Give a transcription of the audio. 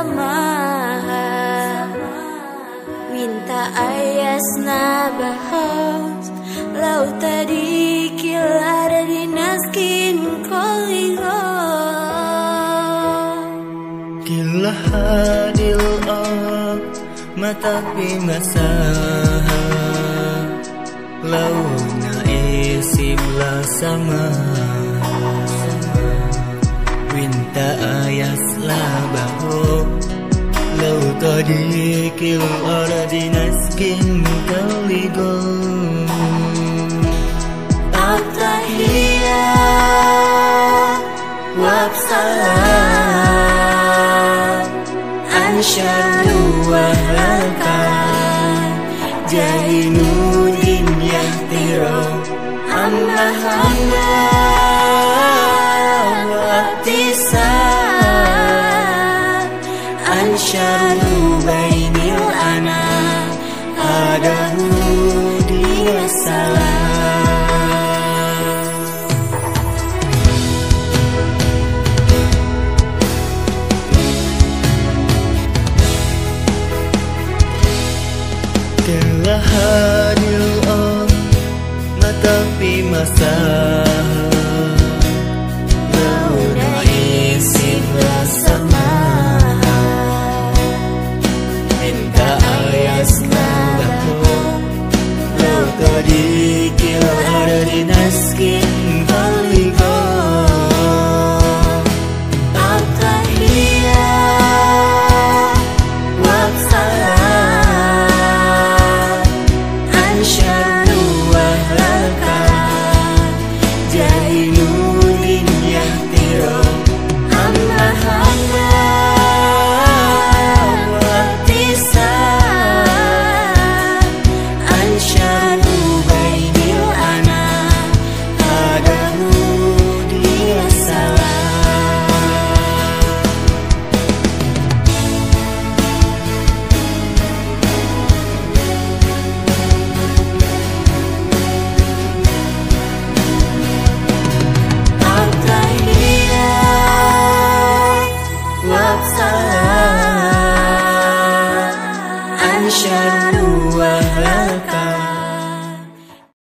samaha minta ayas nabahos lau tadi kilar di naskin koligo kilah hadil mata pimasaha lau na isibla sama winta ayas labaho lau tadi kilar di naskin koligo At-tahiyat wabsalam ansyadu wahalkan jahinudin yahtiro ammahana wabtisam ansyadu bainil anak adahu diwasalam hadil mata pimasaha lau na isibla samaha minta ayas nabako lau tadi kilar di naskin